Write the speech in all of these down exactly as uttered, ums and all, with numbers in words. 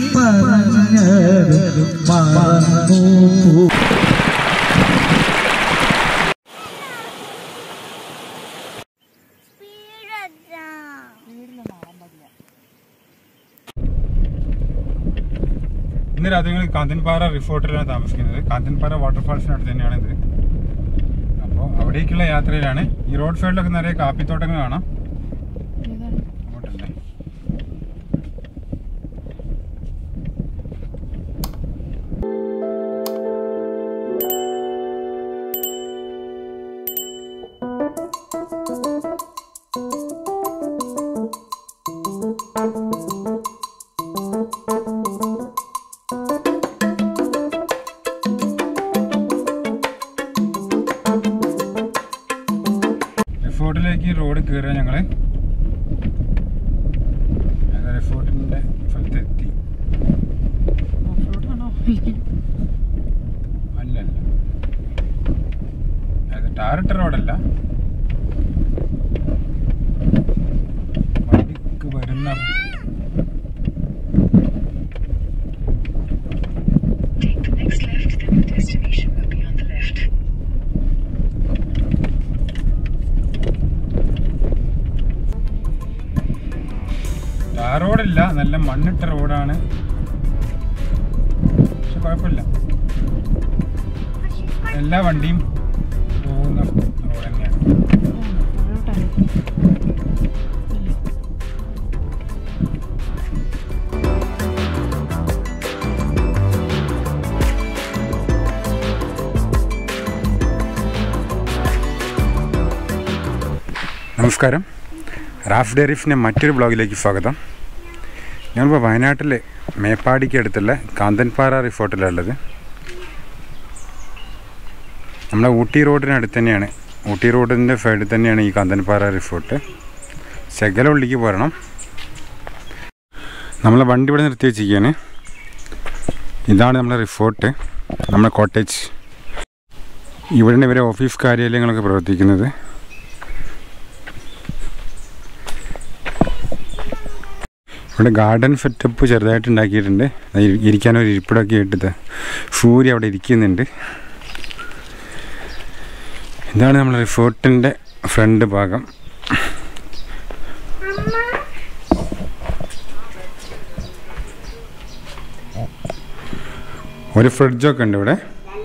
ഇന്ന് രാത്രി ഞങ്ങൾ കാന്തൻപാറ റിസോർട്ടിലാണ് താമസിക്കുന്നത്. കാന്തൻപാറ വാട്ടർഫാൾസിനടുത്ത് തന്നെയാണിത്. അപ്പോൾ അവിടേക്കുള്ള യാത്രയിലാണ്. ഈ റോഡ് സൈഡിലൊക്കെ നിറയെ കാപ്പിത്തോട്ടങ്ങൾ കാണാം. അങ്ങോട്ടല്ലേ റിസോർട്ടിലേക്ക് റോഡ് കയറുക. ഞങ്ങൾ റിസോർട്ടിൻ്റെ സ്ഥലത്തെത്തി. അല്ലല്ല, അത് ടാറിട്ട റോഡല്ല. വണ്ടിക്ക് വരുന്ന ടാർ റോഡല്ല, നല്ല മണ്ണിട്ട റോഡാണ്. പക്ഷെ കുഴപ്പമില്ല, എല്ലാ വണ്ടിയും പോകുന്ന റോഡ് തന്നെയാണ്. നമസ്കാരം, റാഫ് ഡയറീസിൻ്റെ മറ്റൊരു ബ്ലോഗിലേക്ക് സ്വാഗതം. ഞങ്ങളിപ്പോൾ വയനാട്ടിലെ മേപ്പാടിക്ക് അടുത്തുള്ള കാന്തൻപാറ റിസോർട്ടിലുള്ളത്. നമ്മളെ ഊട്ടി റോഡിനടുത്ത് തന്നെയാണ്, ഊട്ടി റോഡിൻ്റെ സൈഡിൽ തന്നെയാണ് ഈ കാന്തൻപാറ റിസോർട്ട്. ശകലമുള്ളിലേക്ക് പോരണം. നമ്മളെ വണ്ടി ഇവിടെ നിർത്തി വെച്ചിരിക്കുകയാണ്. ഇതാണ് നമ്മളെ റിസോർട്ട്, നമ്മളെ കോട്ടേജ്. ഇവിടെയാണ് ഇവരെ ഓഫീസ് കാര്യാലയങ്ങളൊക്കെ പ്രവർത്തിക്കുന്നത്. ഇവിടെ ഗാർഡൻ സെറ്റപ്പ് ചെറുതായിട്ട് ഉണ്ടാക്കിയിട്ടുണ്ട്. ഇരിക്കാനൊരു ഇരിപ്പിടമൊക്കെ ഇട്ടത്. സൂര്യ അവിടെ ഇരിക്കുന്നുണ്ട്. ഇതാണ് നമ്മുടെ റിസോർട്ടിൻ്റെ ഫ്രണ്ട് ഭാഗം. ഒരു ഫ്രിഡ്ജൊക്കെ ഉണ്ട് ഇവിടെ.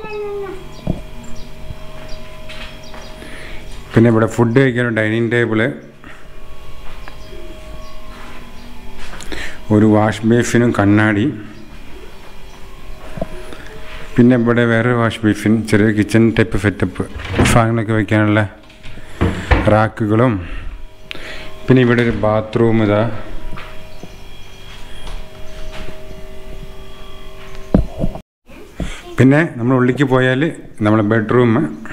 പിന്നെ ഇവിടെ ഫുഡ് കഴിക്കാനൊരു ഡൈനിങ് ടേബിള്, ഒരു വാഷ് ബേസിനും കണ്ണാടി, പിന്നെ ഇവിടെ വേറെ വാഷ് ബേസിൻ, ചെറിയ കിച്ചൺ ടൈപ്പ് സെറ്റപ്പ്, സാധനങ്ങളൊക്കെ വയ്ക്കാനുള്ള റാക്കുകളും, പിന്നെ ഇവിടെ ഒരു ബാത്റൂം. ഇതാ പിന്നെ നമ്മൾ ഉള്ളിലേക്ക് പോയാൽ നമ്മളെ ബെഡ്റൂം.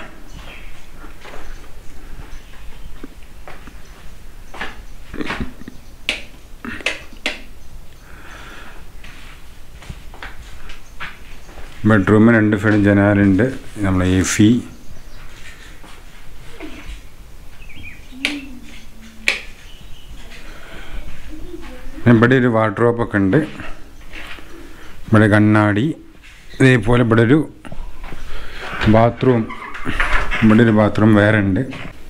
ബെഡ്റൂമിൽ രണ്ട് സൈഡും ജനാലുണ്ട്. നമ്മളെ എ സി, ഇവിടെ ഒരു വാർഡ്രോബൊക്കെ ഉണ്ട്. ഇവിടെ കണ്ണാടി, ഇതേപോലെ ഇവിടെ ഒരു ബാത്റൂം, ഇവിടെ ഒരു ബാത്റൂം വേറെ ഉണ്ട്.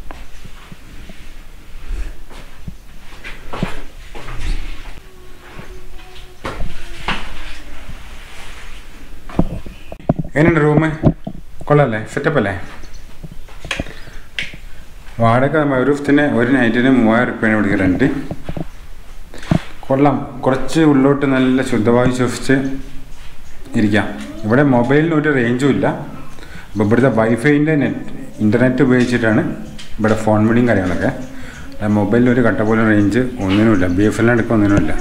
എങ്ങനെയുണ്ട് റൂമ്? കൊള്ളാല്ലേ? സെറ്റപ്പല്ലേ? വാടക ഒരു ദിവസത്തിന് ഒരു നൈറ്റിന് മൂവായിരം റുപ്യാണ് ഇവിടെ റെൻറ്റ്. കൊള്ളാം. കുറച്ച് ഉള്ളോട്ട് നല്ല ശുദ്ധവായു ശ്വസിച്ച് ഇരിക്കാം. ഇവിടെ മൊബൈലിന് ഒരു റേഞ്ചും ഇല്ല. അപ്പോൾ ഇവിടുത്തെ വൈഫൈൻ്റെ നെറ്റ് ഇൻ്റർനെറ്റ് ഉപയോഗിച്ചിട്ടാണ് ഇവിടെ ഫോൺ വിളിയും കാര്യങ്ങളൊക്കെ. മൊബൈലിൽ ഒരു കട്ട പോലും റേഞ്ച് ഒന്നിനുമില്ല. ബി എഫ് എല്ലിന് അടുക്കം ഒന്നിനുമില്ല.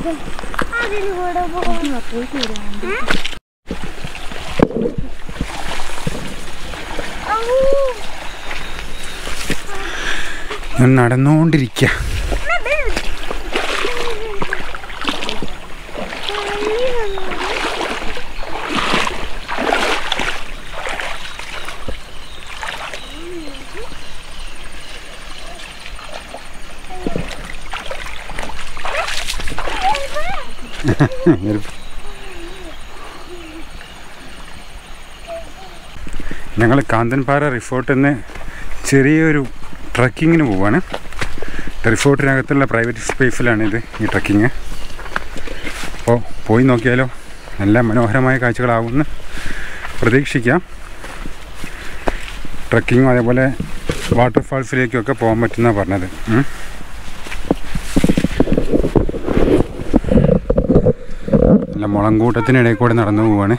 ഞാൻ നടന്നുകൊണ്ടിരിക്കുക. ഞങ്ങൾ കാന്തൻപാറ റിസോർട്ടിൽ നിന്ന് ചെറിയൊരു ട്രക്കിങ്ങിന് പോവാണ്. റിസോർട്ടിനകത്തുള്ള പ്രൈവറ്റ് സ്പേസിലാണ് ഇത് ഈ ട്രക്കിങ്. അപ്പോൾ പോയി നോക്കിയാലോ, നല്ല മനോഹരമായ കാഴ്ചകളാവുമെന്ന് പ്രതീക്ഷിക്കാം. ട്രക്കിങ്ങും അതേപോലെ വാട്ടർഫാൾസിലേക്കൊക്കെ പോകാൻ പറ്റുമെന്നാണ് പറഞ്ഞത്. നല്ല മുളങ്കൂട്ടത്തിനിടയിൽ കൂടെ നടന്നു പോവാണ്.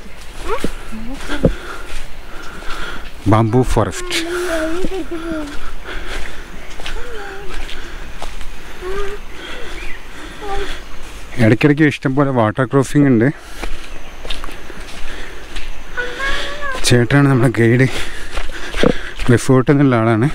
Bamboo forest. ഇടയ്ക്കിടയ്ക്ക് ഇഷ്ടംപോലെ വാട്ടർ ക്രോസിംഗ് ഉണ്ട്. ചേട്ടനാണ് നമ്മുടെ ഗൈഡ്, റിസോർട്ടിൽ നിന്നുള്ള ആളാണ്.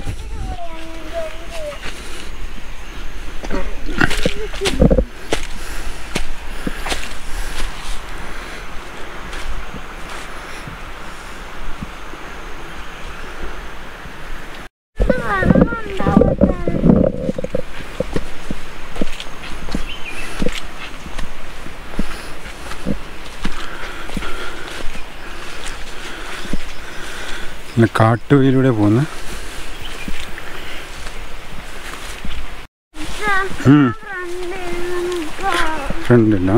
കാട്ടുവഴിയിലൂടെ പോകുന്ന ഫ്രണ്ടില്ല.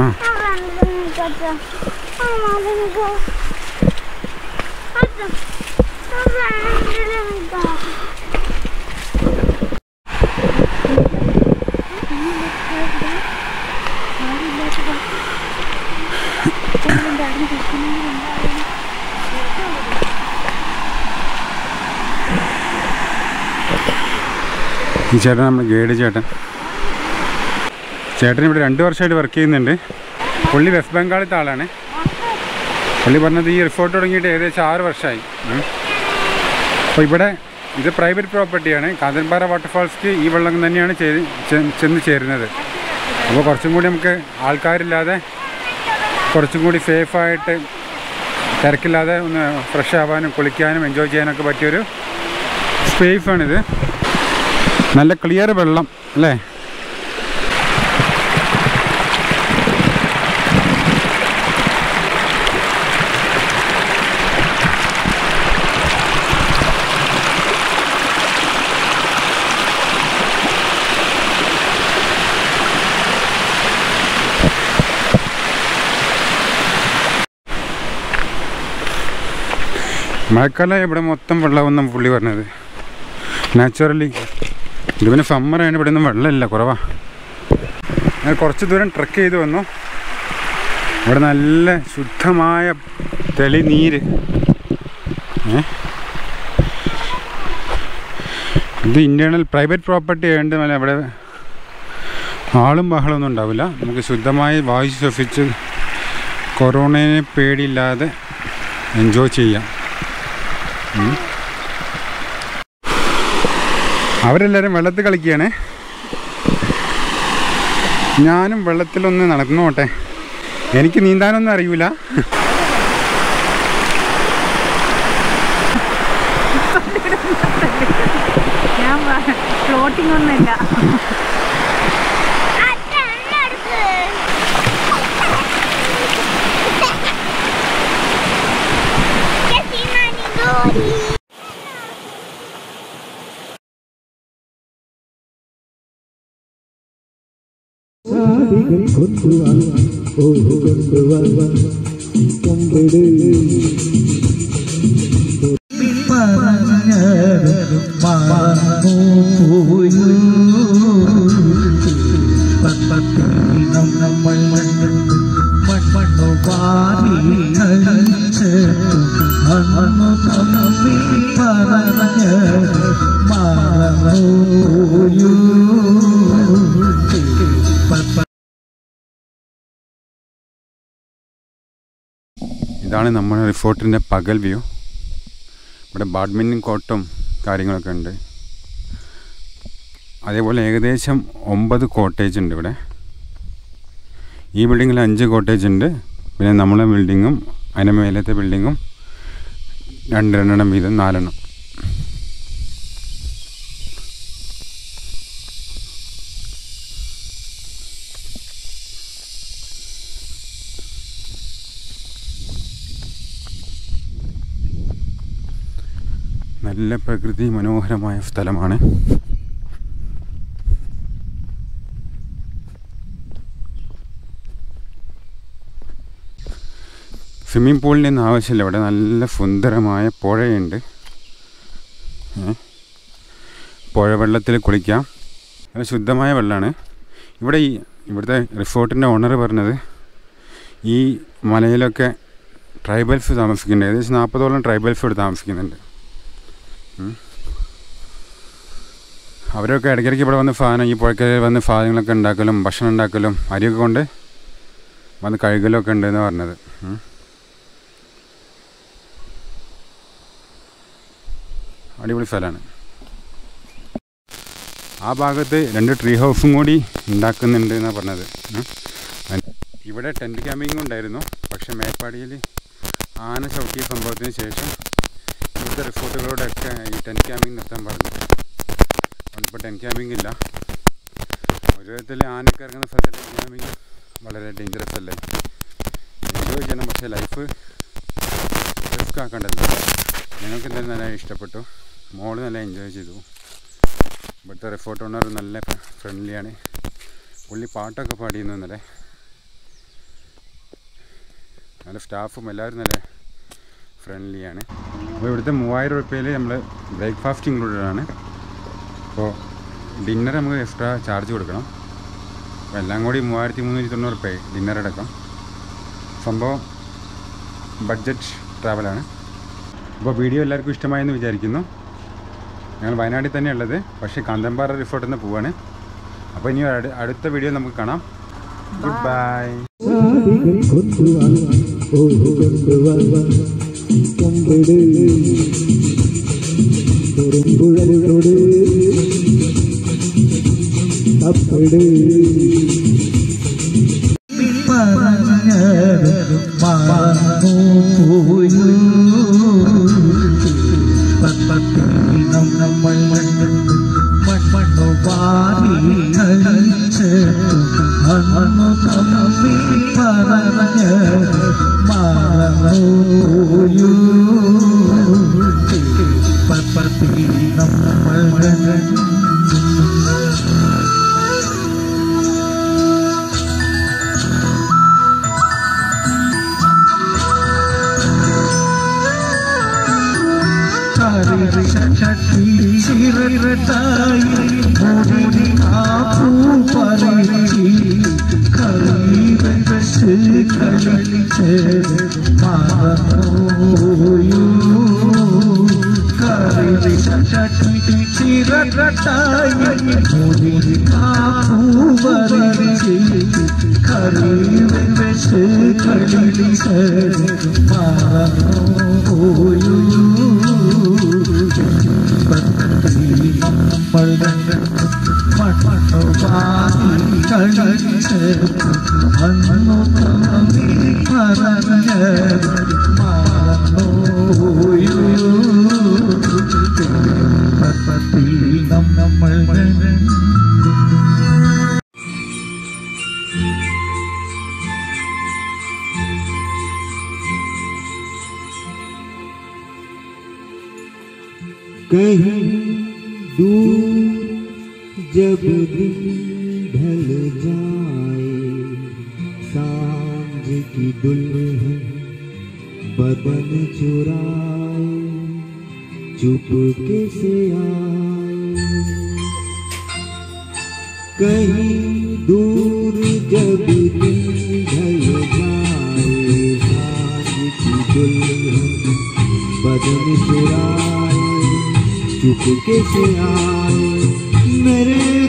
ഈ ചേട്ടൻ നമ്മുടെ ഗൈഡ് ചേട്ടൻ. ചേട്ടൻ ഇവിടെ രണ്ട് വർഷമായിട്ട് വർക്ക് ചെയ്യുന്നുണ്ട്. പുള്ളി വെസ്റ്റ് ബംഗാളിലത്തെ ആളാണ്. പുള്ളി പറഞ്ഞത് ഈ റിസോർട്ട് തുടങ്ങിയിട്ട് ഏകദേശം ആറ് വർഷമായി. അപ്പോൾ ഇവിടെ ഇത് പ്രൈവറ്റ് പ്രോപ്പർട്ടിയാണ്. കാന്തൻപാറ വാട്ടർഫാൾസ്ക്ക് ഈ വെള്ളം തന്നെയാണ് ചെന്ന് ചേരുന്നത്. അപ്പോൾ കുറച്ചും കൂടി നമുക്ക് ആൾക്കാരില്ലാതെ കുറച്ചും കൂടി സേഫായിട്ട് തിരക്കില്ലാതെ ഒന്ന് ഫ്രഷ് ആവാനും കുളിക്കാനും എൻജോയ് ചെയ്യാനൊക്കെ പറ്റിയൊരു സ്പേസാണിത്. നല്ല ക്ലിയർ വെള്ളം അല്ലേ? മഴക്കാലം ഇവിടെ മൊത്തം വെള്ളമെന്നാണ് പുള്ളി പറഞ്ഞത്. നാച്ചുറലി ഇത് പിന്നെ സമ്മറാണ്, ഇവിടെ ഒന്നും വെള്ളമില്ല, കുറവാണ്. ഞാൻ കുറച്ച് ദൂരം ട്രക്ക് ചെയ്ത് വന്നു. ഇവിടെ നല്ല ശുദ്ധമായ തെളിനീര്. ഇത് ഇൻറ്റേർണൽ പ്രൈവറ്റ് പ്രോപ്പർട്ടി ആയതുകൊണ്ട് നല്ല ഇവിടെ ആളും ബഹളമൊന്നും ഉണ്ടാവില്ല. നമുക്ക് ശുദ്ധമായി വായു ശ്വസിച്ച് കൊറോണയെ പേടിയില്ലാതെ എൻജോയ് ചെയ്യാം. അവരെല്ലാവരും വെള്ളത്തിൽ കളിക്കുകയാണ്. ഞാനും വെള്ളത്തിലൊന്ന് നടന്നോട്ടെ. എനിക്ക് നീന്താനൊന്നും അറിയില്ല. ഫ്ലോട്ടിംഗ് ഒന്നുമില്ല. Mano, ഇതാണ് നമ്മുടെ റിസോർട്ടിൻ്റെ പകൽ വ്യൂ. ഇവിടെ ബാഡ്മിൻ്റൺ കോർട്ടും കാര്യങ്ങളൊക്കെ ഉണ്ട്. അതേപോലെ ഏകദേശം ഒമ്പത് കോട്ടേജ് ഉണ്ട് ഇവിടെ. ഈ ബിൽഡിങ്ങിൽ അഞ്ച് കോട്ടേജ് ഉണ്ട്. പിന്നെ നമ്മളെ ബിൽഡിങ്ങും അതിൻ്റെ മേലത്തെ ബിൽഡിങ്ങും രണ്ട് രണ്ടെണ്ണം വീതം നാലെണ്ണം. നല്ല പ്രകൃതി മനോഹരമായ സ്ഥലമാണ്. സ്വിമ്മിംഗ് പൂളിനൊന്നും ആവശ്യമില്ല. ഇവിടെ നല്ല സുന്ദരമായ പുഴയുണ്ട്. പുഴ വെള്ളത്തിൽ കുളിക്കാം. നല്ല ശുദ്ധമായ വെള്ളമാണ്. ഇവിടെ ഈ ഇവിടുത്തെ റിസോർട്ടിൻ്റെ ഓണർ പറഞ്ഞത് ഈ മലയിലൊക്കെ ട്രൈബൽസ് താമസിക്കുന്നുണ്ട്. ഏകദേശം നാൽപ്പതോളം ട്രൈബൽസ് ഇവിടെ താമസിക്കുന്നുണ്ട്. അവരൊക്കെ ഇടയ്ക്കിടയ്ക്ക് ഇവിടെ വന്ന് സാധനം ഈ പുഴക്കരയിൽ വന്ന് സാധനങ്ങളൊക്കെ ഉണ്ടാക്കലും ഭക്ഷണം ഉണ്ടാക്കലും അരിയൊക്കെ കൊണ്ട് വന്ന് കഴുകലൊക്കെ ഉണ്ടെന്ന് പറഞ്ഞത്. അടിപൊളി സ്ഥലമാണ്. ആ ഭാഗത്ത് രണ്ട് ട്രീ ഹൗസും കൂടി ഉണ്ടാക്കുന്നുണ്ട് എന്നാണ് പറഞ്ഞത്. ഇവിടെ ടെൻറ്റ് ക്യാമ്പിങ്ങും ഉണ്ടായിരുന്നു. പക്ഷെ മേപ്പാടിയിൽ ആന ചവിട്ടിയ സംഭവത്തിന് ശേഷം ഇവിടുത്തെ റിസോർട്ടുകളോടൊക്കെ ഈ ടെൻറ്റ് ക്യാമ്പിങ് നിർത്താൻ പറഞ്ഞു. ഇപ്പോൾ ടെൻറ്റ് ക്യാമ്പിങ് ഇല്ല. ഒരു വിധത്തിൽ ആനയ്ക്ക് ഇറങ്ങുന്ന സ്ഥലത്ത് ടെൻറ്റ് ക്യാമ്പിങ് വളരെ ഡേഞ്ചറസ് അല്ലേ. എൻജോയ് ചെയ്യണം, പക്ഷേ ലൈഫ് റിസ്ക് ആക്കേണ്ടല്ലോ. ഞങ്ങൾക്ക് എന്തായാലും നല്ല ഇഷ്ടപ്പെട്ടു. മോള് നല്ല എൻജോയ് ചെയ്തു. ഇവിടുത്തെ റിസോർട്ട് ഓണർ നല്ല ഫ്രണ്ട്ലിയാണ്. പുള്ളി പാട്ടൊക്കെ പാടിയിരുന്നു ഇന്നലെ. നല്ല സ്റ്റാഫും എല്ലാവരും നല്ല ഫ്രണ്ട്ലിയാണ്. അപ്പോൾ ഇവിടുത്തെ മൂവായിരം റുപ്യയിൽ നമ്മൾ ബ്രേക്ക്ഫാസ്റ്റ് ഇൻക്ലൂഡഡ് ആണ്. അപ്പോൾ ഡിന്നർ നമുക്ക് എക്സ്ട്രാ ചാർജ് കൊടുക്കണം. അപ്പോൾ എല്ലാം കൂടി മൂവായിരത്തി മുന്നൂറ്റി തൊണ്ണൂറ് റുപ്യ ഡിന്നർ അടക്കം. സംഭവം ബഡ്ജറ്റ് ട്രാവലാണ്. അപ്പോൾ വീഡിയോ എല്ലാവർക്കും ഇഷ്ടമായെന്ന് വിചാരിക്കുന്നു. ഞങ്ങൾ വയനാട്ടിൽ തന്നെയുള്ളത്, പക്ഷേ കാന്തൻപാറ റിസോർട്ടിൽ നിന്ന് പോവാണ്. അപ്പോൾ ഇനി അടുത്ത വീഡിയോ നമുക്ക് കാണാം. Good bye. कहीं दूर जब दिन ढल जाए, सांझ की दुल्हन बदन चुराए चुपके से आए। कहीं दूर जब दिन ढल जाए, सांझ की दुल्हन बदन चुराए चुपके से आए मेरे